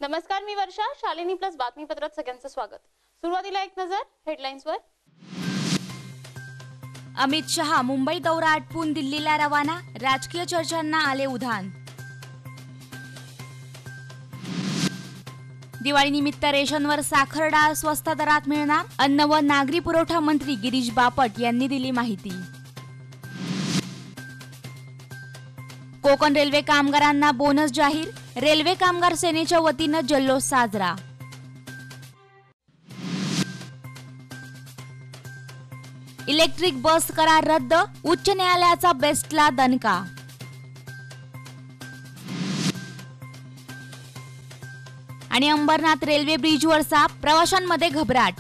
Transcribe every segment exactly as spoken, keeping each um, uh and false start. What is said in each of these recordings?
नमस्कार, मी वर्षा. शालिनी प्लस बातमीपत्रात सगळ्यांचं स्वागत. सुरुवातीला एक नजर हेडलाईन्सवर. अमित शहा मुंबई दौरा आटपून दिल्लीला रवाना, राजकीय चर्चांना आले उधाण. दिवाळीनिमित्त रेशनवर साखर डाळ स्वस्त दरात मिळणार, अन्न व नागरी पुरवठा मंत्री गिरीश बापट यांनी दिली माहिती. कोकण रेल्वे कामगारांना बोनस जाहीर, रेल्वे कामगार सेनेच्या वतीनं जल्लोष साजरा. इलेक्ट्रिक बस करार रद्द, उच्च न्यायालयाचा बेस्टला दणका. आणि अंबरनाथ रेल्वे ब्रिजवर साप, प्रवाशांमध्ये घबराट.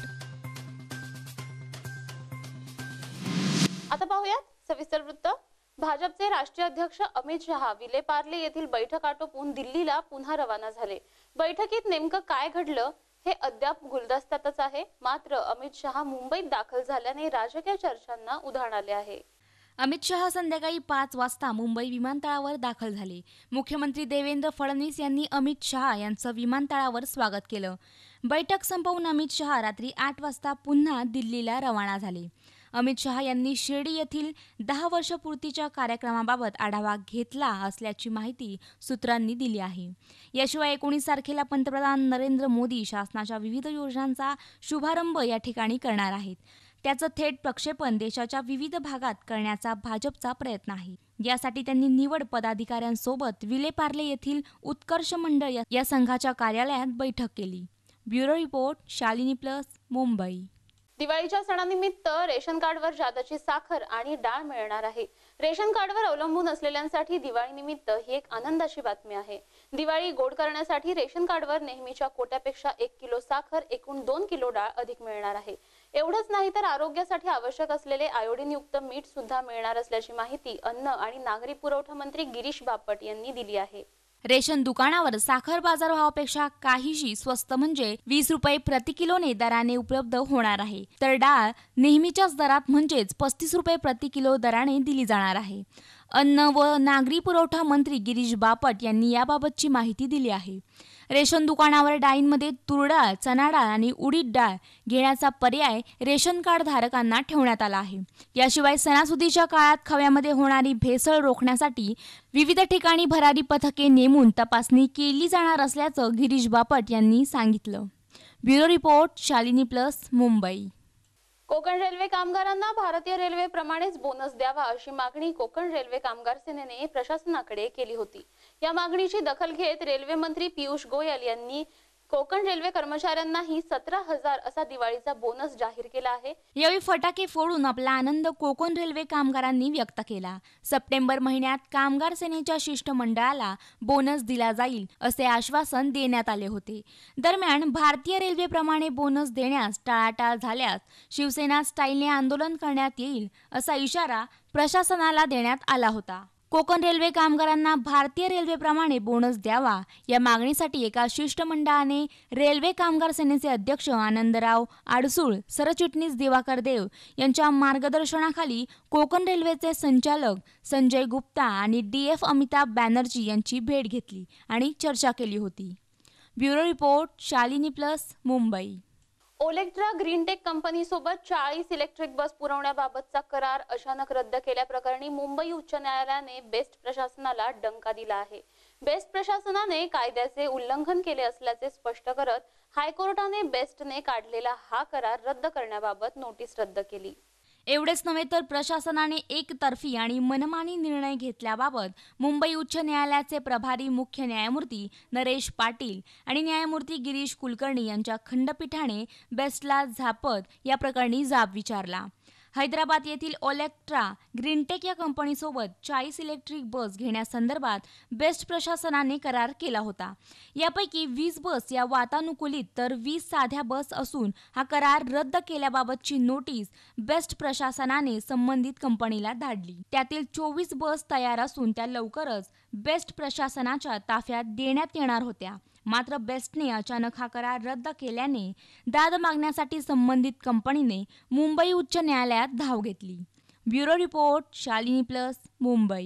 आता पाहूयात सविस्तर वृत्त. भाजपचे राष्ट्रीय अध्यक्ष अमित शहा विलेपार्ले येथील बैठक आटोपून दिल्लीला पुन्हा रवाना झाले. बैठकीत नेमकं काय घडलं हे अद्याप गुलदस्त्यातच आहे. मात्र अमित शहा मुंबईत दाखल झाल्याने राजकीय चर्चांना उधाण आले आहे. अमित शहा संध्याकाळी पाच वाजता मुंबई विमानतळावर दाखल झाले. मुख्यमंत्री देवेंद्र फडणवीस यांनी अमित शहा यांचं विमानतळावर स्वागत केलं. बैठक संपवून अमित शहा रात्री आठ वाजता पुन्हा दिल्लीला रवाना झाले. अमित शहा यांनी शिर्डी येथील दहा वर्षपूर्तीच्या कार्यक्रमाबाबत आढावा घेतला असल्याची माहिती सूत्रांनी दिली आहे. याशिवाय एकोणीस तारखेला पंतप्रधान नरेंद्र मोदी शासनाच्या विविध योजनांचा शुभारंभ या ठिकाणी करणार आहेत. त्याचं थेट प्रक्षेपण देशाच्या विविध भागात करण्याचा भाजपचा प्रयत्न आहे. यासाठी त्यांनी निवड पदाधिकाऱ्यांसोबत विलेपार्ले येथील उत्कर्ष मंडळ या संघाच्या कार्यालयात बैठक केली. Bureau report, Shalini plus, Mumbai. दिवाळीच्या सणानिमित्त रेशन कार्डवर जादाची साखर आणि डाळ मिळणार आहे. रेशन कार्डवर अवलंबून असलेल्यांसाठी दिवाळीनिमित्त ही एक आनंदाची बातमी आहे. दिवाळी गोड करण्यासाठी रेशन कार्डवर नेहमीच्या कोट्यापेक्षा एक किलो साखर, एकूण दोन किलो डाळ अधिक मिळणार आहे. एवढंच नाही तर आरोग्यासाठी आवश्यक असलेले आयोडीनयुक्त मीठ सुद्धा मिळणार असल्याची माहिती अन्न आणि नागरी पुरवठा मंत्री गिरीश बापट यांनी दिली आहे. रेशन दुकानावर साखर बाजारभावापेक्षा काहीशी स्वस्त म्हणजे वीस रुपये प्रति किलोने दराने उपलब्ध होणार आहे. तर डाळ नेहमीच्याच दरात म्हणजेच पस्तीस रुपये प्रति किलो दराने दिली जाणार आहे. अन्न व नागरी पुरवठा मंत्री गिरीश बापट यांनी याबाबतची माहिती दिली आहे. रेशन दुकानावर डाळींमध्ये तूर डाळ, चणा डाळ आणि उडीद डाळ घेण्याचा पर्याय रेशन कार्ड धारकांना ठेवण्यात आला आहे. याशिवाय सणासुदीच्या काळात खव्यामध्ये होणारी भेसळ रोखण्यासाठी विविध ठिकाणी भरारी पथके नेमून तपासणी केली जाणार असल्याचं गिरीश बापट यांनी सांगितलं. Bureau report, Shalini plus, Mumbai. Konkan railway कामगारांना भारतीय रेल्वे प्रमाणेच बोनस द्यावा अशी मागणी कोकण रेल्वे कामगार सेनेने प्रशासनाकडे केली होती. या मागणीची दखल घेत रेल्वे मंत्री पियुष गोयल यांनी कोकण रेल्वे कर्मचाऱ्यांनाही सतरा हजार असा दिवाळीचा बोनस जाहीर केला आहे. यावेळी फटाके फोडून आपला आनंद कोकण रेल्वे कामगारांनी व्यक्त केला. सप्टेंबर महिन्यात कामगार सेनेच्या शिष्टमंडळाला बोनस दिला जाईल असे आश्वासन देण्यात आले होते. दरम्यान भारतीय रेल्वेप्रमाणे बोनस देण्यास टाळाटाळ झाल्यास शिवसेना स्टाईलने आंदोलन करण्यात येईल असा इशारा प्रशासनाला देण्यात आला होता. कोकण रेल्वे कामगारांना भारतीय रेल्वेप्रमाणे बोनस द्यावा या मागणीसाठी एका शिष्टमंडळाने रेल्वे कामगार सेनेचे अध्यक्ष आनंदराव आडसूळ, सरचिटणीस दिवाकर देव यांच्या मार्गदर्शनाखाली कोकण रेल्वेचे संचालक संजय गुप्ता आणि डी एफ अमिताभ बॅनर्जी यांची भेट घेतली आणि चर्चा केली होती. Bureau report, Shalini plus, Mumbai. Olectra Greentech कंपनीसोबत चाळीस इलेक्ट्रिक बस पुरवण्याबाबतचा करार अचानक रद्द केल्याप्रकरणी मुंबई उच्च न्यायालयाने बेस्ट प्रशासनाला डंका दिला आहे. बेस्ट प्रशासनाने कायद्याचे उल्लंघन केले असल्याचे स्पष्ट करत हायकोर्टाने बेस्टने काढलेला हा करार रद्द करण्याबाबत नोटीस रद्द केली. एवढेच नव्हे तर प्रशासनाने एकतर्फी आणि मनमानी निर्णय घेतल्याबाबत मुंबई उच्च न्यायालयाचे प्रभारी मुख्य न्यायमूर्ती नरेश पाटील आणि न्यायमूर्ती गिरीश कुलकर्णी यांच्या खंडपीठाने बेस्टला झापत या प्रकरणी जाब विचारला. हैदराबाद येथील ओलेक्ट्रा ग्रीनटेक या कंपनीसोबत चाळीस इलेक्ट्रिक बस घेण्यासंदर्भात बेस्ट प्रशासनाने करार केला होता. यापैकी वीस बस या वातानुकूलित तर वीस साध्या बस असून हा करार रद्द केल्याबाबतची नोटीस बेस्ट प्रशासनाने संबंधित कंपनीला धाडली. त्यातील चोवीस बस तयार असून त्या लवकरच बेस्ट प्रशासनाच्या ताफ्यात देण्यात येणार होत्या. मात्र बेस्टने अचानक हा करार रद्द केल्याने दाद मागण्यासाठी संबंधित कंपनीने मुंबई उच्च न्यायालयात धाव घेतली. Bureau report, Shalini plus, Mumbai.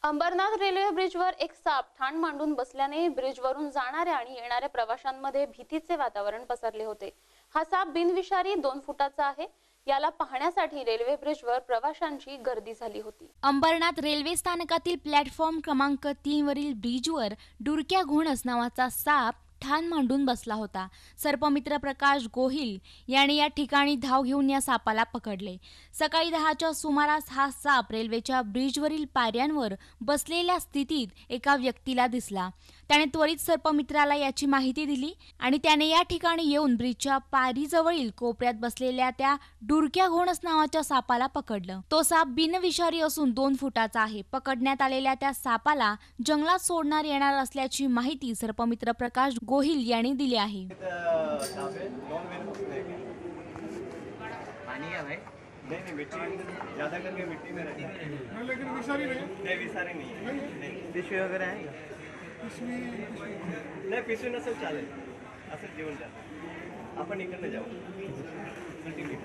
Ambernath railway ब्रिजवर एक साप ठाण मांडून बसल्याने ब्रिजवरून जाणाऱ्या आणि येणाऱ्या प्रवाशांमध्ये भीतीचे वातावरण पसरले होते. हा साप बिनविषारी दोन फुटाचा आहे. याला पाहण्यासाठी रेल्वे ब्रिजवर प्रवाशांची गर्दी झाली होती. अंबरनाथ रेल्वे स्थानकातील प्लॅटफॉर्म क्रमांक तीन वरील ब्रिजवर डुरक्या घोणस नावाचा साप ठाण मांडून बसला होता. सर्पमित्र प्रकाश गोहिल यांनी या ठिकाणी धाव घेऊन या सापाला पकडले. सकाळी दहाच्या सुमारास हा साप रेल्वेच्या ब्रिजवरील पायऱ्यांवर बसलेल्या स्थितीत एका व्यक्तीला दिसला. त्याने त्वरित सर्पमित्राला याची माहिती दिली आणि त्याने या ठिकाणी येऊन ब्रिजच्या पायरीजवळील कोपऱ्यात बसलेल्या त्या डुरक्या घोणस नावाच्या सापाला पकडलं. तो साप बिनविषारी असून दोन फुटाचा आहे. पकडण्यात आलेल्या त्या सापाला जंगलात सोडण्यात येणार असल्याची माहिती सर्पमित्र प्रकाश गोहिल यांनी दिली आहे. नहीं नहीं मिट्टी ज़्यादा करके मिट्टी में रहता है लेकिन विषारी नहीं नहीं विषारी नहीं है नहीं पिशवी वगैरह है पिशवी नहीं पिशवी नसेल चालेल असं जेवण चालेल आपण इकडनं जाऊ कंटिन्यू.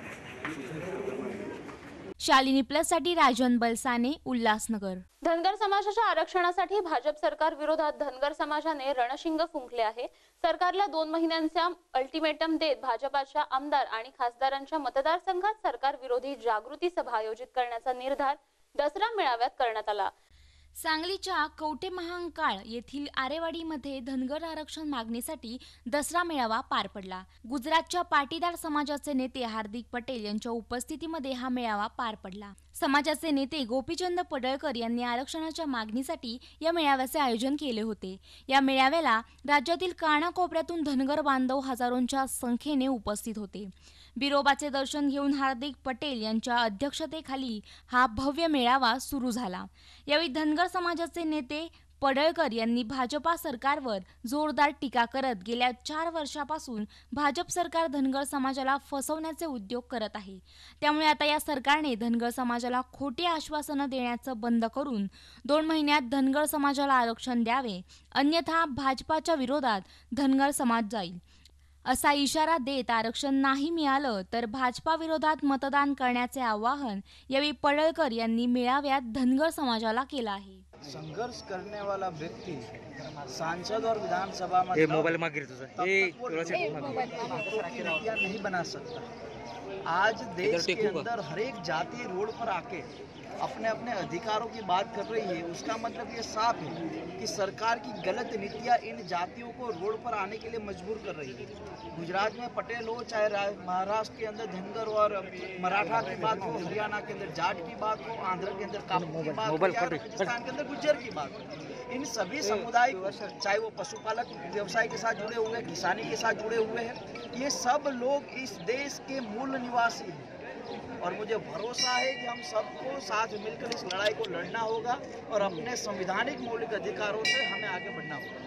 शालिनी प्लस साठी राजन बलसाने, उल्हासनगर. धनगर समाजाच्या आरक्षणासाठी भाजप सरकार विरोधात धनगर समाजाने रणशिंग फुंकले आहे. सरकारला दोन महिन्यांचा अल्टिमेटम देत भाजपाच्या आमदार आणि खासदारांच्या मतदारसंघात सरकार विरोधी जागृती सभा आयोजित करण्याचा निर्धार दसरा मेळाव्यात करण्यात आला. सांगलीच्या कवठे महांकाळ येथील आरेवाडीमध्ये धनगर आरक्षण मागणीसाठी दसरा मेळावा पार पडला. गुजरातच्या पाटीदार समाजाचे नेते हार्दिक पटेल यांच्या उपस्थितीमध्ये हा मेळावा पार पडला. समाजाचे नेते गोपीचंद पडळकर यांनी आरक्षणाच्या मागणीसाठी या मेळाव्याचे आयोजन केले होते. या मेळाव्याला राज्यातील कानाकोपऱ्यातून धनगर बांधव हजारोंच्या संख्येने उपस्थित होते. बिरोबाचे दर्शन घेऊन हार्दिक पटेल यांच्या अध्यक्षतेखाली हा भव्य मेळावा सुरू झाला. यावेळी धनगर समाजाचे नेते पडळकर यांनी भाजपा सरकारवर जोरदार टीका करत गेल्या चार वर्षापासून भाजप सरकार धनगर समाजाला फसवण्याचे उद्योग करत आहे. त्यामुळे आता या सरकारने धनगर समाजाला खोटी आश्वासनं देण्याचं बंद करून दोन महिन्यात धनगर समाजाला आरक्षण द्यावे, अन्यथा भाजपाच्या विरोधात धनगर समाज जाईल असा इशारा देत आरक्षण नाही मिळालं तर भाजपा विरोधात मतदान करण्याचे आवाहन यावेळी पडळकर यांनी मेळाव्यात धनगर समाजाला केलं आहे. संघर्ष करने वाला व्यक्ति सांसद और विधानसभा में मोबाइल नहीं बना सकता. आज देश के अंदर हर एक जाति रोड पर आके अपने अपने अधिकारों की बात कर रही है. उसका मतलब ये साफ है कि सरकार की गलत नीतियां इन जातियों को रोड पर आने के लिए मजबूर कर रही है. गुजरात में पटेल हो, चाहे महाराष्ट्र के अंदर धनगर और मराठा की बात हो, हरियाणा के अंदर जाट की बात हो, आंध्र के अंदर कापू की बात हो, राजस्थान के अंदर गुज्जर की बात हो, इन सभी समुदाय को, चाहे वो पशुपालक व्यवसाय के साथ जुड़े हुए, किसानी के साथ जुड़े हुए हैं, ये सब लोग इस देश के मूल निवासी हैं. और मुझे भरोसा है कि हम सबको साथ मिलकर इस लड़ाई को लड़ना होगा और अपने संवैधानिक मौलिक अधिकारों से हमें आगे बढ़ना होगा.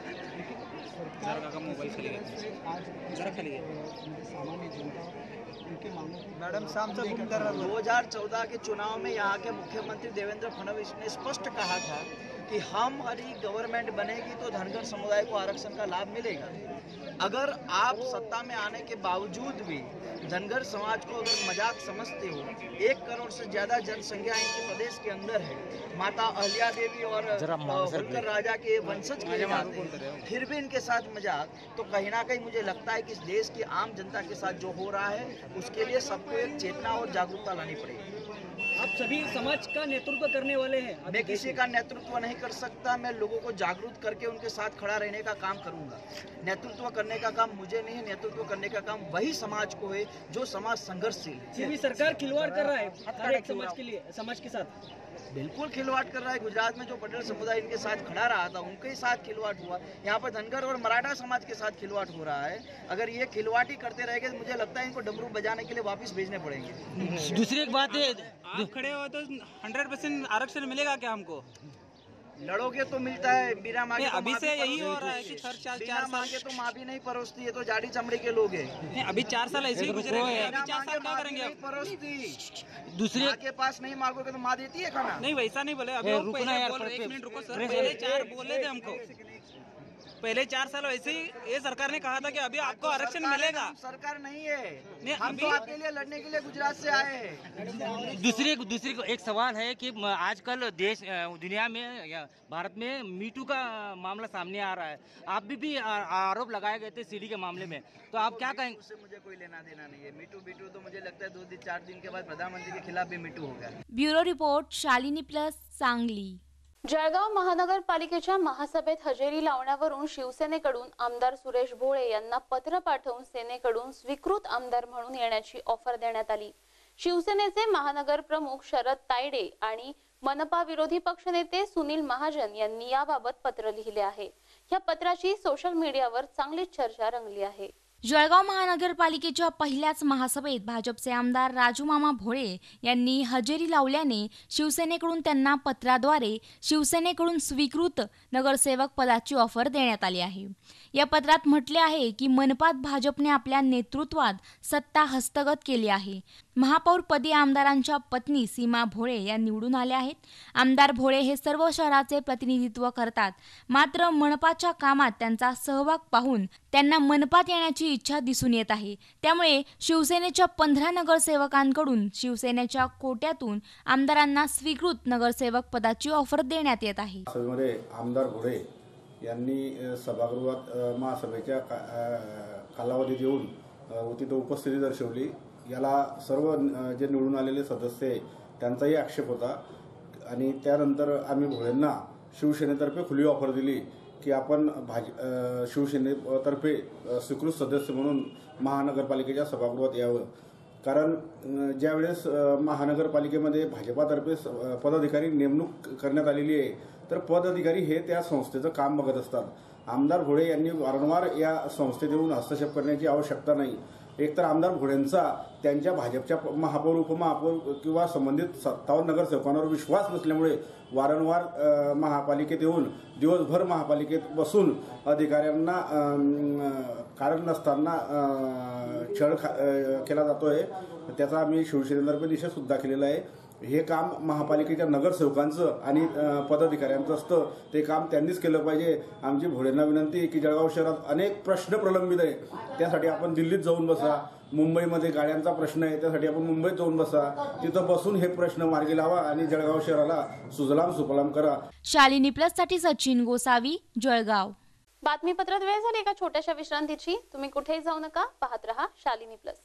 मैडम साहब दो हजार चौदह के चुनाव में यहाँ के मुख्यमंत्री देवेंद्र फडणवीस ने स्पष्ट कहा था कि हमारी गवर्नमेंट बनेगी तो धनगर समुदाय को आरक्षण का लाभ मिलेगा. अगर आप सत्ता में आने के बावजूद भी धनगर समाज को अगर मजाक समझते हो, एक करोड़ से ज्यादा जनसंख्या इनके प्रदेश के अंदर है, माता अहल्या देवी और होलकर राजा के वंशज किए जाते हैं, फिर भी इनके साथ मजाक, तो कहीं ना कहीं मुझे लगता है कि इस देश की आम जनता के साथ जो हो रहा है उसके लिए सबको एक चेतना और जागरूकता लानी पड़ेगी. आप सभी समाज का नेतृत्व करने वाले हैं. मैं किसी का नेतृत्व नहीं कर सकता. मैं लोगों को जागरूक करके उनके साथ खड़ा रहने का काम करूंगा. नेतृत्व करने का काम मुझे नहीं है. नेतृत्व करने का काम वही समाज को है जो समाज संघर्षशील है. ये सरकार खिलवाड़ कर रहा है हर एक समाज के लिए, समाज के साथ बिल्कुल खिलवाड़ कर रहा है. गुजरात में जो पटेल समुदाय इनके साथ खड़ा रहा था उनके साथ खिलवाड़ हुआ. यहाँ पर धनगर और मराठा समाज के साथ खिलवाड़ हो रहा है. अगर ये खिलवाड़ ही करते रहेंगे तो मुझे लगता है इनको डमरू बजाने के लिए वापस भेजने पड़ेंगे. दूसरी एक बात है, आप खड़े हो तो हंड्रेड परसेंट आरक्षण मिलेगा क्या हमको? लड़ोगे तो मिलता है, बिना मांगे तो अभी से माफी यही हो परोसती रहा है है. कि हर चार बिना चार साल मांगे तो माफी नहीं परोसती है. तो जाड़ी चमड़ी के लोग हैं. नहीं, अभी चार साल ऐसे ही गुजरे हैं. बिना अभी चार मांगे साल क्या माफी करेंगे नहीं आप? परोसती. दूसरी माँ के पास नहीं मांगोगे तो माँ देती है खाना. नहीं वैसा नहीं बोले. अभी ए, वो रुको पहले ना यार, बोल रहे- पर- एक मिनट रुको सर. प्रेस- पहले चार बोले थे हमको. पहले चार साल वैसे ही ये सरकार ने कहा था कि अभी आपको आरक्षण मिलेगा। हम सरकार नहीं है, नहीं, हम तो अभी- आपके लिए लड़ने के लिए गुजरात से आए हैं। दूसरी दूसरी एक सवाल है कि म- आजकल देश अ, दुनिया में या भारत में मीटू का मामला सामने आ रहा है। आप भी, भी आ- आरोप लगाए गए थे सीडी के मामले में, तो आप क्या कहेंगे? उससे मुझे कोई लेना देना नहीं है। मीटू बीटू तो मुझे लगता है दो दिन चार दिन के बाद प्रधानमंत्री के खिलाफ भी मीटू होगा। Bureau report, Shalini plus, Sangli. Jalgaon महानगरपालिकेच्या महासभेत हजेरी लावण्यावरून शिवसेनेकडून आमदार सुरेश भोळे यांना पत्र पाठवून सेनेकडून स्वीकृत आमदार म्हणून येण्याची ऑफर देण्यात आली. शिवसेनेचे महानगर प्रमुख शरद तायडे आणि मनपा विरोधी पक्षनेते सुनील महाजन यांनी याबाबत पत्र लिहिले आहे. या पत्राची सोशल मीडियावर चांगलीच चर्चा रंगली आहे. जळगाव महानगरपालिकेच्या पहिल्याच महासभेत भाजपचे आमदार राजूमामा भोळे यांनी हजेरी लावल्याने शिवसेनेकडून त्यांना पत्राद्वारे शिवसेनेकडून स्वीकृत नगरसेवक पदाची ऑफर देण्यात आली आहे. या पत्रात म्हटले आहे की मनपात भाजपने आपल्या नेतृत्वात सत्ता हस्तगत केली आहे. महापौरपदी आमदारांच्या पत्नी सीमा भोळे या निवडून आल्या आहेत. आमदार भोळे हे सर्व शहराचे प्रतिनिधित्व करतात, मात्र मनपाच्या कामात त्यांचा सहभाग पाहून त्यांना मनपात येण्याची इच्छा दिसून येत आहे. त्यामुळे शिवसेनेच्या पंधरा नगरसेवकांकडून शिवसेनेच्या कोट्यातून आमदारांना स्वीकृत नगरसेवक पदाची ऑफर देण्यात येत आहे. सभेमध्ये आमदार भोळे यांनी अ, सभागृहात अ, महासभेच्या का- अ, कालावधीत येऊन अ, तिथं उपस्थिती दर्शवली. याला सर्व अ, जे निवडून आलेले सदस्य आहे त्यांचाही आक्षेप होता आणि त्यानंतर आम्ही भोळेंना शिवसेनेतर्फे खुली ऑफर दिली की आपण भाज अ, शिवसेनेतर्फे अ, स्वीकृत सदस्य म्हणून महानगरपालिकेच्या सभागृहात यावं. कारण अ, ज्यावेळेस अ, महानगरपालिकेमध्ये भाजपातर्फे स- अ, पदाधिकारी नेमणूक करण्यात आलेली आहे, तर पदाधिकारी हे त्या संस्थेचं काम बघत असतात. आमदार भोळे यांनी वारंवार या संस्थेत येऊन हस्तक्षेप करण्याची आवश्यकता नाही. एकतर आमदार भोळेंचा त्यांच्या भाजपच्या महापौर, उपमहापौर किंवा संबंधित सत्तावन्न नगरसेवकांवर विश्वास नसल्यामुळे वारंवार अ, महापालिकेत येऊन दिवसभर महापालिकेत बसून अधिकाऱ्यांना अ, कारण नसताना अ, छळ खा अ, केला जातोय. त्याचा आम्ही शिवसेनेतर्फे निषेध सुद्धा केलेला आहे. हे काम महापालिकेच्या नगरसेवकांचं आणि अ, पदाधिकाऱ्यांचं असतं, ते काम त्यांनीच केलं पाहिजे. आमची भोळेंना विनंती आहे की जळगाव शहरात अनेक प्रश्न प्रलंबित आहे, त्यासाठी आपण दिल्लीत जाऊन बसा. मुंबईमध्ये गाड्यांचा प्रश्न आहे, त्यासाठी आपण मुंबईत जाऊन बसा. तिथं बसून हे प्रश्न मार्गी लावा आणि जळगाव शहराला सुजलाम सुफलाम करा. शालिनी प्लस साठी सचिन गोसावी, जळगाव. बातमीपत्रात वेळ झाली एका छोट्याशा विश्रांतीची. तुम्ही कुठेही जाऊ नका, पाहत रहा शालिनी प्लस.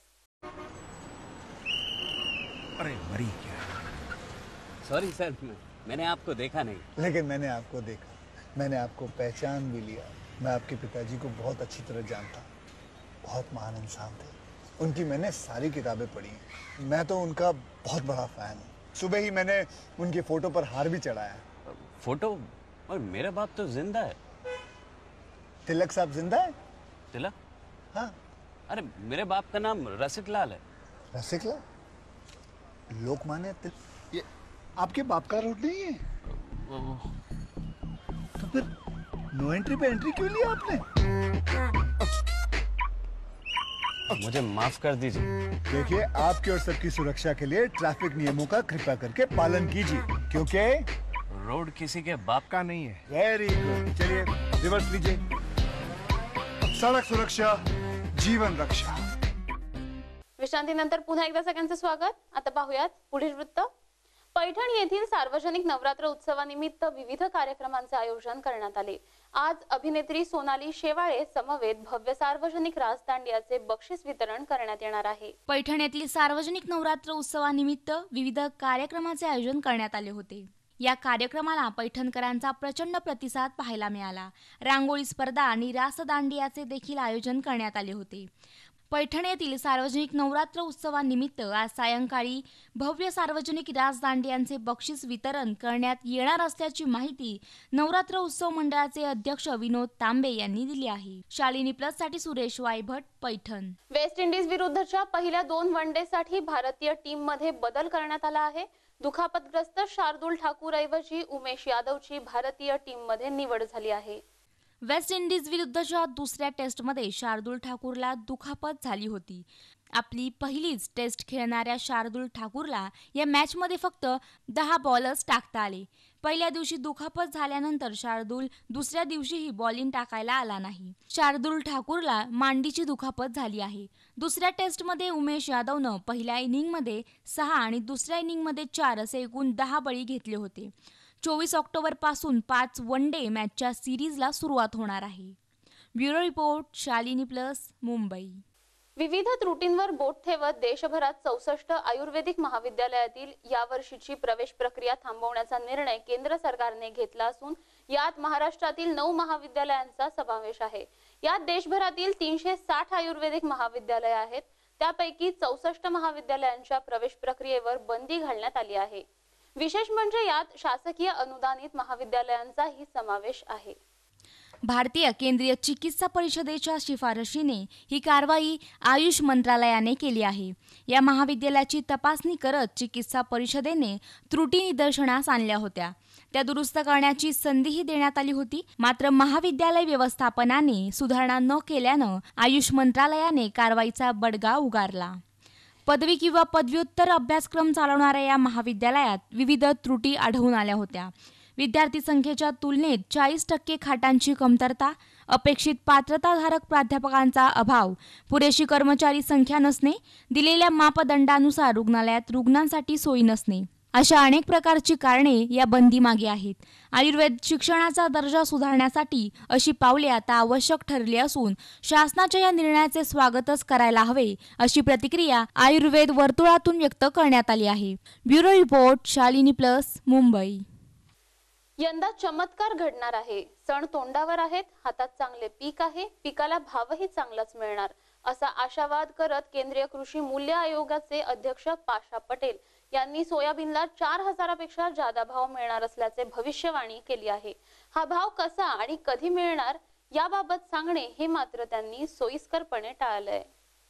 अरे मरी क्या? सॉरी सर, मैंने आपको देखा नहीं. लेकिन मैंने आपको देखा, मैंने आपको पहचान भी लिया. मैं आपके पिताजी को बहुत अच्छी तरह जानता. बहुत महान इंसान थे. उनकी मैंने सारी किताबें पढ़ी हैं. मैं तो उनका बहुत बड़ा फैन हूँ. सुबह ही मैंने उनके फोटो पर हार भी चढ़ाया. फोटो? और मेरा बाप तो जिंदा है. तिलक साहब जिंदा है? तिलक? हाँ. अरे मेरे बाप का नाम रसिक लाल है. रसिक लाल? लोकमान्य तिलक? ये आपके बाप का रोड नहीं है? तो फिर नो एंट्री पे एंट्री क्यों लिया आपने? मुझे माफ कर दीजिए. देखिए, आपकी और सबकी सुरक्षा के लिए ट्रैफिक नियमों का कृपया करके पालन कीजिए, क्योंकि रोड किसी के बाप का नहीं है. Very good. चलिए रिवर्स लीजिए. सड़क सुरक्षा जीवन रक्षा. विश्रांतीनंतर पुन्हा एकदा सगळ्यांचं स्वागत. आता पाहूयात पुढील वृत्त. पैठण येथील सार्वजनिक नवरात्र उत्सवानिमित्त विविध कार्यक्रमांचे आयोजन करण्यात आले. आज अभिनेत्री सोनाली शेवाळे समवेत भव्य सार्वजनिक राजदांडियाचे बक्षीस वितरण करण्यात येणार आहे. पैठण येथील सार्वजनिक नवरात्र उत्सवानिमित्त विविध कार्यक्रमाचे आयोजन करण्यात आले होते. या कार्यक्रमाला पैठणकरांचा प्रचंड प्रतिसाद पाहायला मिळाला. रांगोळी स्पर्धा आणि रासदांडियाचे देखील आयोजन करण्यात आले होते. पैठण येथील सार्वजनिक नवरात्र उत्सवानिमित्त आज सायंकाळी भव्य सार्वजनिक राजदांडियांचे बक्षीस वितरण करण्यात येणार असल्याची माहिती नवरात्र उत्सव मंडळाचे अध्यक्ष विनोद तांबे यांनी दिली आहे. शालिनी प्लस साठी सुरेश वायभट, पैठण. वेस्ट इंडिज विरुद्धच्या पहिल्या दोन वन डे साठी भारतीय टीम मध्ये बदल करण्यात आला आहे. दुखापतग्रस्त शार्दुल ठाकूर ऐवजी उमेश यादवची भारतीय टीम मध्ये निवड झाली आहे. वेस्ट इंडिज विरुद्धच्या दुसऱ्या टेस्टमध्ये शार्दुल ठाकूरला दुखापत झाली होती. आपली पहिलीच टेस्ट खेळणाऱ्या शार्दुल ठाकूरला या मॅचमध्ये फक्त दहा बॉलर्स टाकता आले. पहिल्या दिवशी दुखापत झाल्यानंतर शार्दूल दुसऱ्या दिवशीही बॉलिंग टाकायला आला नाही. शार्दूल ठाकूरला मांडीची दुखापत झाली आहे. दुसऱ्या टेस्टमध्ये उमेश यादवनं पहिल्या इनिंगमध्ये सहा आणि दुसऱ्या इनिंगमध्ये चार असे एकूण दहा बळी घेतले होते. चोवीस ऑक्टोबर पासून पाच वन डे मॅचच्या सिरीजला सुरुवात होणार आहे. Bureau report, Shalini plus, Mumbai. विविध त्रुटींवर बोट ठेवत देशभरात चौसष्ट आयुर्वेदिक महाविद्यालयातील यावर्षीची प्रवेश प्रक्रिया थांबवण्याचा निर्णय केंद्र सरकारने घेतला असून यात महाराष्ट्रातील नऊ महाविद्यालयांचा समावेश आहे. यात देशभरातील तीनशे साठ आयुर्वेदिक महाविद्यालय आहेत. त्यापैकी चौसष्ट महाविद्यालयांच्या प्रवेश प्रक्रियेवर बंदी घालण्यात आली आहे. विशेष म्हणजे यात शासकीय अनुदानित महाविद्यालयांचाही समावेश आहे. भारतीय केंद्रीय चिकित्सा परिषदेच्या शिफारशीने ही कारवाई आयुष मंत्रालयाने केली आहे. या महाविद्यालयाची तपासणी करत चिकित्सा परिषदेने त्रुटी निदर्शनास आणल्या होत्या. त्या दुरुस्त करण्याची संधीही देण्यात आली होती. मात्र महाविद्यालय व्यवस्थापनाने सुधारणा न केल्यानं आयुष मंत्रालयाने कारवाईचा बडगा उगारला. पदवी किंवा पदव्युत्तर अभ्यासक्रम चालवणाऱ्या या महाविद्यालयात विविध त्रुटी आढळून आल्या होत्या. विद्यार्थी संख्येच्या तुलनेत चाळीस टक्के खाटांची कमतरता, अपेक्षित पात्रताधारक प्राध्यापकांचा अभाव, पुरेशी कर्मचारी संख्या नसणे, दिलेल्या मापदंडानुसार रुग्णालयात रुग्णांसाठी सोयी नसणे अशा अनेक प्रकारची कारणे या बंदीमागे आहेत. आयुर्वेद शिक्षणाचा दर्जा सुधारण्यासाठी अशी पावले आता आवश्यक ठरली असून शासनाच्या या निर्णयाचे स्वागतच करायला हवे अशी प्रतिक्रिया आयुर्वेद वर्तुळातून व्यक्त करण्यात आली आहे. Bureau report, Shalini plus, Mumbai. यंदा चमत्कार घडणार आहे. सण तोंडावर आहेत, हातात चांगले पीक आहे, पिकाला भावही चांगलाच मिळणार असा आशावाद करत केंद्रीय कृषी मूल्य आयोगाचे अध्यक्ष पाशा पटेल यांनी सोयाबीनला चार हजारापेक्षा जादा भाव मिळणार असल्याचे भविष्यवाणी केली आहे. हा भाव कसा आणि कधी मिळणार याबाबत सांगणे हे मात्र त्यांनी सोयीस्करपणे टाळलंय.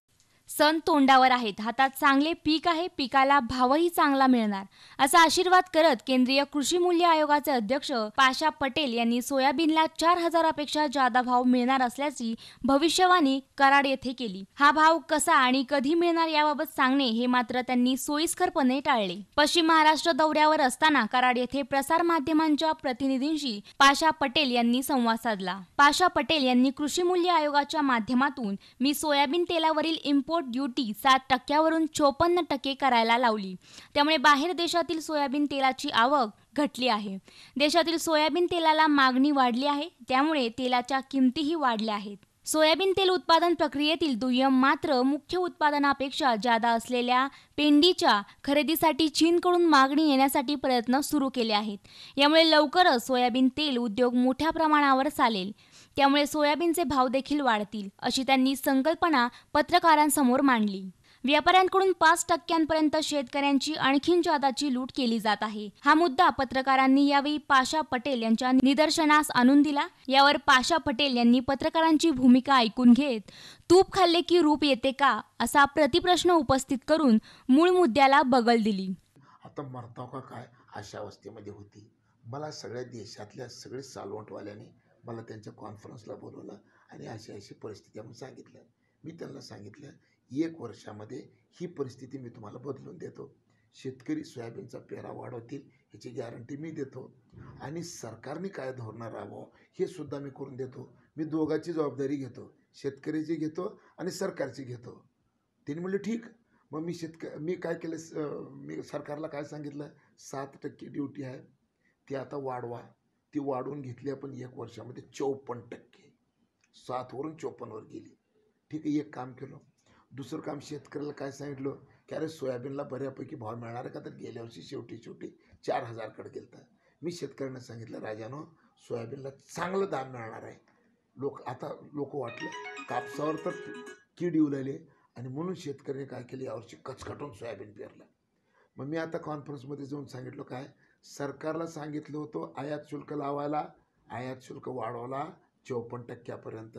सण तोंडावर आहेत, हातात चांगले पीक आहे, पिकाला भावही चांगला मिळणार असा आशीर्वाद करत केंद्रीय कृषी मूल्य आयोगाचे अध्यक्ष पाशा पटेल यांनी सोयाबीनला चार हजारापेक्षा जादा भाव मिळणार असल्याची भविष्यवाणी कराड येथे केली. हा भाव कसा आणि कधी मिळणार याबाबत सांगणे हे मात्र त्यांनी सोयीस्करपणे टाळले. पश्चिम महाराष्ट्र दौऱ्यावर असताना कराड येथे प्रसार माध्यमांच्या प्रतिनिधींशी पाशा पटेल यांनी संवाद साधला. पाशा पटेल यांनी कृषी मूल्य आयोगाच्या माध्यमातून मी सोयाबीन तेलावरील इम्पोर्ट ड्युटी सात टक्क्यावरून चोपन्न टक्के करायला लावली. त्यामुळे बाहेर देशातील सोयाबीन तेलाची आवक घटली आहे. देशातील सोयाबीन तेलाला मागणी वाढली आहे, त्यामुळे तेलाच्या किमतीही वाढल्या आहेत. सोयाबीन तेल उत्पादन प्रक्रियेतील दुय्यम मात्र मुख्य उत्पादनापेक्षा जादा असलेल्या पेंडीच्या खरेदीसाठी चीनकडून मागणी येण्यासाठी प्रयत्न सुरू केले आहेत. यामुळे लवकरच सोयाबीन तेल उद्योग मोठ्या प्रमाणावर चालेल. त्यामुळे सोयाबीनचे भाव देखील वाढतील अशी त्यांनी संकल्पना पत्रकारांसमोर मांडली. व्यापाऱ्यांकडून पाच टक्क्यांपर्यंत शेतकऱ्यांची आणखीन जादाची लूट केली जात आहे. हा मुद्दा पत्रकारांनी यावेळी पाशा पटेल यांच्या निदर्शनास आणून दिला. यावर पाशा पटेल यांनी पत्रकारांची भूमिका ऐकून घेत तूप खाल्ले की रूप येते का असा प्रतिप्रश्न उपस्थित करून मूळ मुद्द्याला बगल दिली. आता मरताव का काय अशा अवस्थेमध्ये होती. मला सगळ्या देशातल्या सगळे सालवंटवाल्याने मला त्यांच्या कॉन्फरन्सला बोलवलं आणि अशी अशी परिस्थिती म्हणून सांगितलं. मी त्यांना सांगितलं एक वर्षामध्ये ही परिस्थिती मी तुम्हाला बदलून देतो. शेतकरी सोयाबीनचा पेरा वाढवतील ह्याची गॅरंटी मी देतो आणि सरकारने काय धोरण राहावं हे सुद्धा मी करून देतो. मी दोघांची जबाबदारी घेतो, शेतकऱ्याची घेतो आणि सरकारची घेतो. त्यांनी म्हणलं ठीक. मग मी शेतक मी काय केलं, मी सरकारला काय सांगितलं, सात टक्के ड्युटी आहे ती आता वाढवा. ती वाढवून घेतली आपण एक वर्षामध्ये चौपन्न टक्के, सातवरून चौपन्नवर गेली. ठीक आहे, एक काम केलं. दुसरं काम शेतकऱ्याला काय सांगितलं की अरे सोयाबीनला बऱ्यापैकी भाव मिळणार आहे का, तर गेल्या वर्षी शेवटी शेवटी चार हजारकडे गेलं तर मी शेतकऱ्यांना सांगितलं राजानो सोयाबीनला चांगलं दाम मिळणार आहे. लोक आता लोक वाटलं कापसावर तर कीड येऊ लागले आणि म्हणून शेतकऱ्यांनी काय केलं यावर्षी कचकटून सोयाबीन पेरलं. मग मी आता कॉन्फरन्समध्ये जाऊन सांगितलं काय, सरकारला सांगितलं होतं आयात शुल्क लावायला, आयात शुल्क वाढवला चौपन्न टक्क्यापर्यंत,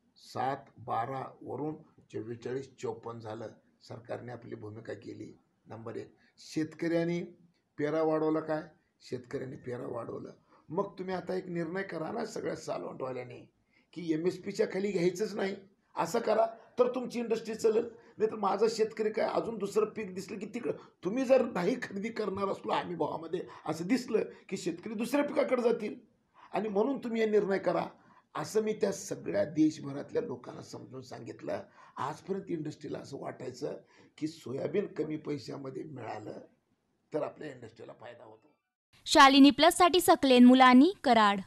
सात बारावरून चव्वेचाळीस चौपन्न झालं. सरकारने आपली भूमिका केली. नंबर एक, शेतकऱ्यांनी पेरा वाढवला. काय शेतकऱ्यांनी पेरा वाढवलं. मग तुम्ही आता एक निर्णय करा ना सगळ्या सालवंटवाल्याने की एम एस पीच्या खाली घ्यायचंच नाही, असं करा तर तुमची इंडस्ट्री चालेल. नाही तर माझा शेतकरी काय अजून दुसरं पीक दिसलं की तिकडं तुम्ही जर नाही खरेदी करणार असलो हमी भावामध्ये असं दिसलं की शेतकरी दुसऱ्या पिकाकडे जातील आणि म्हणून तुम्ही हे निर्णय करा असं मी त्या सगळ्या देशभरातल्या लोकांना समजून सांगितलं. आजपर्यंत इंडस्ट्रीला असं वाटायचं की सोयाबीन कमी पैशामध्ये मिळालं तर आपल्या इंडस्ट्रीला फायदा होतो. शालिनी प्लस साठी सकलेन मुलांनी कराड.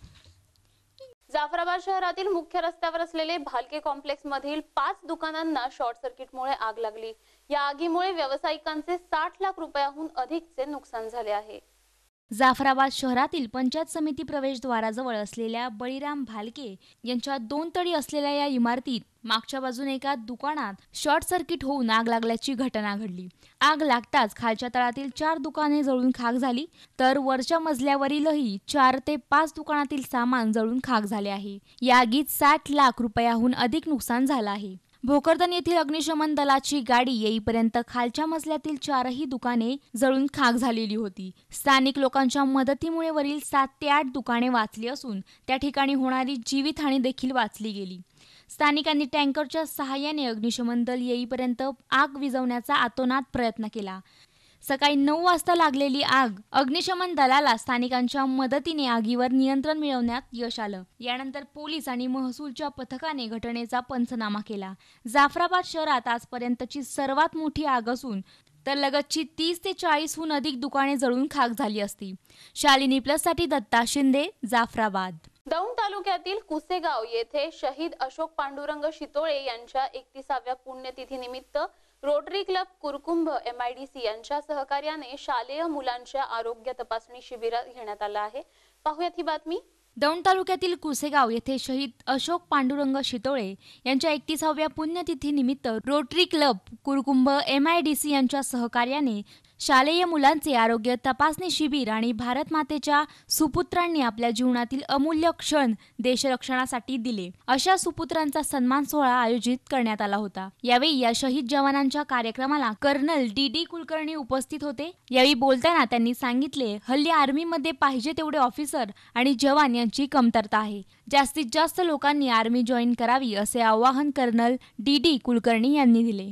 जाफराबाद शहरातील मुख्य रस्त्यावर असलेले भालके कॉम्प्लेक्स मधील पाच दुकानांना शॉर्ट सर्किटमुळे आग लागली. या आगीमुळे व्यावसायिकांचे साठ लाख रुपयाहून अधिकचे नुकसान झाले आहे. जाफराबाद शहरातील पंचायत समिती प्रवेशद्वाराजवळ असलेल्या बळीराम भालके यांच्या दोन तळी असलेल्या या इमारतीत मागच्या बाजूने एका दुकानात शॉर्ट सर्किट होऊन आग लागल्याची घटना घडली. आग लागताच खालच्या तळातील चार दुकाने जळून खाक झाली तर वरच्या मजल्यावरीलही चार ते पाच दुकानातील सामान जळून खाक झाले आहे. या आगीत साठ लाख रुपयाहून अधिक नुकसान झालं आहे. भोकरदन येथील अग्निशमन दलाची गाडी येईपर्यंत खालच्या मजल्यातील चारही दुकाने जळून खाक झालेली होती. स्थानिक लोकांच्या मदतीमुळे वरील सात ते आठ दुकाने वाचली असून त्या ठिकाणी होणारी जीवितहानी देखील वाचली गेली. स्थानिकांनी टँकरच्या सहाय्याने अग्निशमन दल येईपर्यंत आग विझवण्याचा आतोनात प्रयत्न केला. सकाळी नऊ वाजता लागलेली आग अग्निशमन दलाला स्थानिकांच्या मदतीने आगीवर नियंत्रण मिळवण्यात यश आलं. यानंतर पोलीस आणि महसूलच्या पथकाने घटनेचा पंचनामा केला. जाफराबाद शहरात आजपर्यंतची सर्वात मोठी आग असून तर लगतची तीस ते चाळीसहून अधिक दुकाने जळून खाक झाली असती. शालिनी प्लस साठी दत्ता शिंदे, जाफराबाद. दौंड तालुक्यातील कुसेगाव येथे शहीद अशोक पांडुरंग शितोळे यांच्या एकतीसाव्या पुण्यतिथी निमित्त Rotary club Kurkumbh M I D C यांच्या सहकार्याने शालेय मुलांच्या आरोग्य तपासणी शिबिर घेण्यात आलं आहे. पाहूयात ही बातमी. दौंड तालुक्यातील कुसेगाव येथे शहीद अशोक पांडुरंग शितोळे यांच्या एकतीसाव्या पुण्यतिथी निमित्त Rotary club Kurkumbh M I D C यांच्या सहकार्याने शालेय मुलांचे आरोग्य तपासणी शिबिर आणि भारत मातेच्या सुपुत्रांनी आपल्या जीवनातील अमूल्य क्षण देशरक्षणासाठी दिले अशा सुपुत्रांचा सन्मान सोहळा आयोजित करण्यात आला होता. यावेळी या शहीद जवानांच्या कार्यक्रमाला कर्नल डी डी कुलकर्णी उपस्थित होते. यावेळी बोलताना त्यांनी सांगितले, हल्ली आर्मीमध्ये पाहिजे तेवढे ऑफिसर आणि जवान यांची कमतरता आहे. जास्तीत जास्त लोकांनी आर्मी जॉईन करावी असे आवाहन कर्नल डी डी कुलकर्णी यांनी दिले.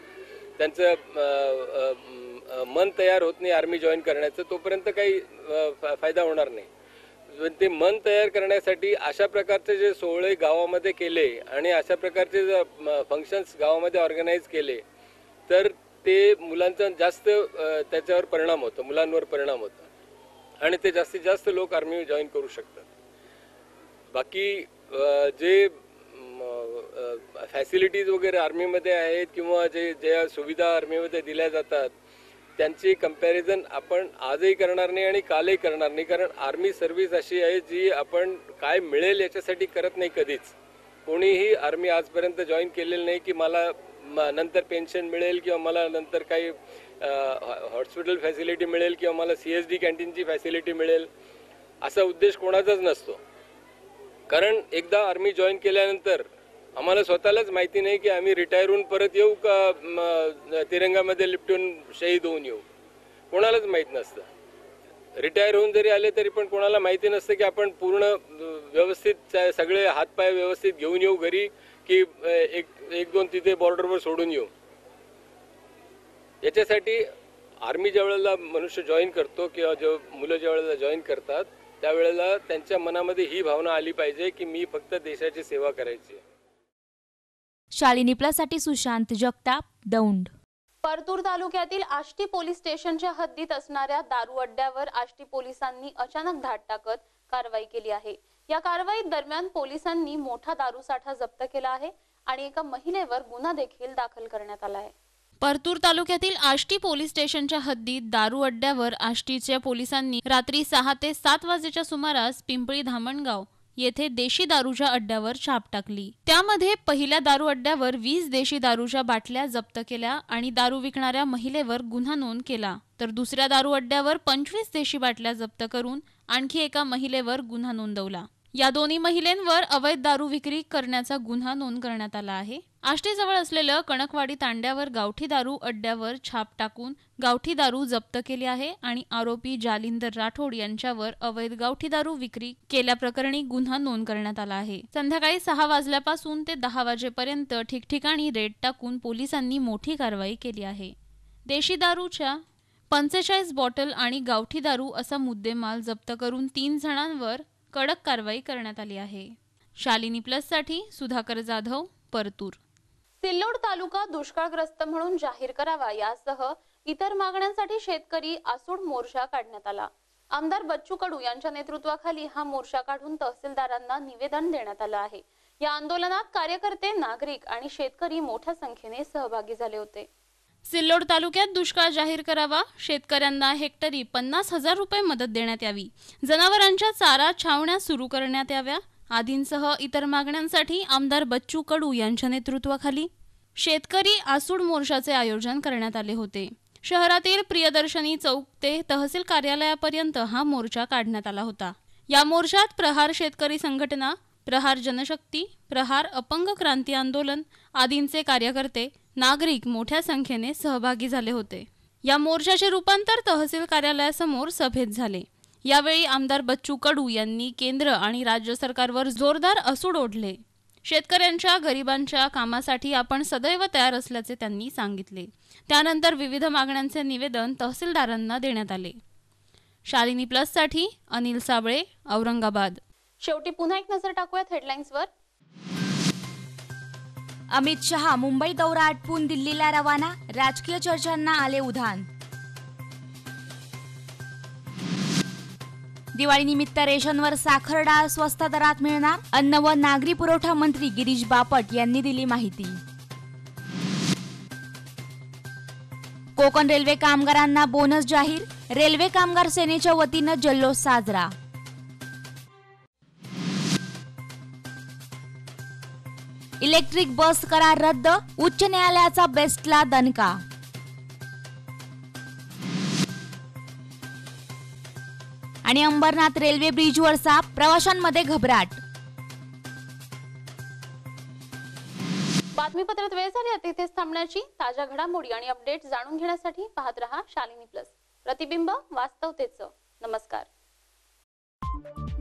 त्यांचं मन तयार होत नाही आर्मी जॉईन करण्याचं, तोपर्यंत काही फायदा होणार नाही. ते मन तयार करण्यासाठी अशा प्रकारचे जे सोहळे गावामध्ये केले आणि अशा प्रकारचे जे फंक्शन्स गावामध्ये ऑर्गनाईज केले तर ते मुलांचा जास्त त्याच्यावर परिणाम होतो, मुलांवर परिणाम होतो आणि ते जास्तीत जास्त लोक आर्मी जॉईन करू शकतात. बाकी जे फॅसिलिटीज वगैरे आर्मीमध्ये आहेत किंवा जे ज्या सुविधा आर्मीमध्ये दिल्या जातात त्यांची कंपॅरिझन आपण आजही करणार नाही आणि कालही करणार नाही. कारण आर्मी सर्व्हिस अशी आहे जी आपण काय मिळेल याच्यासाठी करत नाही. कधीच कोणीही आर्मी आजपर्यंत जॉईन केलेलं नाही की मला नंतर पेन्शन मिळेल किंवा मला नंतर काही हॉस्पिटल फॅसिलिटी मिळेल किंवा मला सी एस डी कॅन्टीनची फॅसिलिटी मिळेल असा उद्देश कोणाचाच नसतो. कारण एकदा आर्मी जॉईन केल्यानंतर आम्हाला स्वतःलाच माहिती नाही की आम्ही रिटायर होऊन परत येऊ का तिरंगामध्ये लिपटून शहीद होऊन येऊ, कोणालाच माहीत नसतं. रिटायर होऊन जरी आले तरी पण कोणाला माहिती नसतं की आपण पूर्ण व्यवस्थित सगळे हातपाय व्यवस्थित घेऊन येऊ घरी की एक एक दोन तिथे बॉर्डरवर सोडून येऊ. याच्यासाठी आर्मी ज्या वेळेला मनुष्य जॉईन करतो किंवा जो मुलं ज्या वेळेला जॉईन करतात त्यावेळेला त्यांच्या मनामध्ये ही भावना आली पाहिजे की मी फक्त देशाची सेवा करायची. शालिनी प्लस साठी सुशांत जगताप, दौंड. परतूर तालुक्यातील आष्टी पोलीस स्टेशनच्या हद्दीत असणाऱ्या दारू अड्ड्यावर आष्टी पोलिसांनी अचानक धाड टाकत कारवाई केली आहे. या कारवाईत दरम्यान पोलिसांनी मोठा दारू साठा जप्त केला आहे आणि एका महिलेवर गुन्हा देखील दाखल करण्यात आला आहे. परतूर तालुक्यातील आष्टी पोलीस स्टेशनच्या हद्दीत दारू अड्ड्यावर आष्टीच्या पोलिसांनी रात्री सहा ते सात वाजेच्या सुमारास पिंपळी धामणगाव येथे देशी दारूच्या अड्ड्यावर छाप टाकली. त्यामध्ये पहिल्या दारू अड्ड्यावर वीस देशी दारूच्या बाटल्या जप्त केल्या आणि दारू विकणाऱ्या महिलेवर गुन्हा नोंद केला. तर दुसऱ्या दारू अड्ड्यावर पंचवीस देशी बाटल्या जप्त करून आणखी एका महिलेवर गुन्हा नोंदवला. या दोन्ही महिलांवर अवैध दारू विक्री करण्याचा गुन्हा नोंद करण्यात आला आहे. आष्टीजवळ असलेल्या कणकवाडी तांड्यावर गावठी दारू अड्ड्यावर छाप टाकून गावठी दारू जप्त केली आहे आणि आरोपी जालिंदर राठोड यांच्यावर अवैध गावठी दारू विक्री केल्याप्रकरणी गुन्हा नोंद करण्यात आला आहे. संध्याकाळी सहा वाजल्यापासून ते दहा वाजेपर्यंत ठिकठिकाणी रेड टाकून पोलिसांनी मोठी कारवाई केली आहे. देशी दारूच्या पंचेचाळीस बॉटल आणि गावठी दारू असा मुद्देमाल जप्त करून तीन जणांवर कडक कारवाई करण्यात आली आहे. शालिनी प्लस साठी सुधाकर जाधव, परतूर. सिल्लोड तालुका दुष्काळग्रस्त म्हणून जाहीर करावा यासह इतर मागण्यांसाठी शेतकरी आसूड मोर्चा काढण्यात आला. आमदार बच्चू कडू यांच्या नेतृत्वाखाली हा मोर्चा काढून तहसीलदारांना निवेदन देण्यात आलं आहे. या आंदोलनात कार्यकर्ते, नागरिक आणि शेतकरी मोठ्या संख्येने सहभागी झाले होते. सिल्लोड तालुक्यात दुष्काळ जाहीर करावा, शेतकऱ्यांना हेक्टरी पन्नास हजार रुपये मदत देण्यात यावी, जनावरांच्या चारा छावण्या सुरू करण्यात याव्या आदींसह इतर मागण्यांसाठी आमदार बच्चू कडू यांच्या नेतृत्वाखाली शेतकरी आसूड मोर्चाचे आयोजन करण्यात आले होते. शहरातील प्रियदर्शनी चौक ते तहसील कार्यालयापर्यंत हा मोर्चा काढण्यात आला होता. या मोर्चात प्रहार शेतकरी संघटना, प्रहार जनशक्ती, प्रहार अपंग क्रांती आंदोलन आदींचे कार्यकर्ते, नागरिक मोठ्या संख्येने सहभागी झाले होते. या मोर्चाचे रूपांतर तहसील कार्यालयासमोर सभेत झाले. यावेळी आमदार बच्चू कडू यांनी केंद्र आणि राज्य सरकारवर जोरदार असूड ओढले. शेतकऱ्यांच्या, गरिबांच्या कामासाठी आपण सदैव तयार असल्याचे त्यांनी सांगितले. त्यानंतर विविध मागण्यांचे निवेदन तहसीलदारांना देण्यात आले. शालिनी प्लस साठी अनिल साबळे, औरंगाबाद. शेवटी पुन्हा एक नजर टाकूयात हेडलाईन्सवर. अमित शहा मुंबई दौरा आटपून दिल्लीला रवाना, राजकीय चर्चांना आले उधाण. दिवाळीनिमित्त रेशनवर साखर डाळ स्वस्त दरात मिळणार, अन्न व नागरी पुरवठा मंत्री गिरीश बापट यांनी दिली माहिती. कोकण रेल्वे कामगारांना बोनस जाहीर, रेल्वे कामगार सेनेच्या वतीनं जल्लोष साजरा. इलेक्ट्रिक बस करार रद्द, उच्च न्यायालयाचा बेस्टला दणका. आणि अंबरनाथ रेल्वे ब्रिजवरचा प्रवाशांमध्ये घबराट. बातमीपत्रात वेळ झाली आता इथेच थांबण्याची. ताज्या घडामोडी आणि अपडेट जाणून घेण्यासाठी पाहत रहा शालिनी प्लस, प्रतिबिंब वास्तवतेचं. नमस्कार.